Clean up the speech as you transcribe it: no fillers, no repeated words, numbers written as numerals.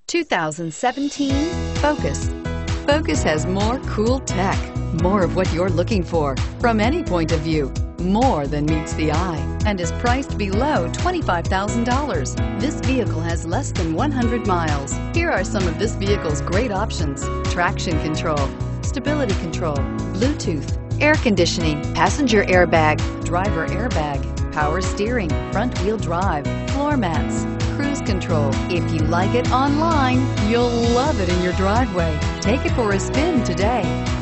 2017 Focus. Focus has more cool tech, more of what you're looking for from any point of view, more than meets the eye, and is priced below $25,000. This vehicle has less than 100 miles. Here are some of this vehicle's great options: traction control, stability control, Bluetooth, air conditioning, passenger airbag, driver airbag, power steering, front wheel drive, floor mats, cruise control. If you like it online, you'll love it in your driveway. Take it for a spin today.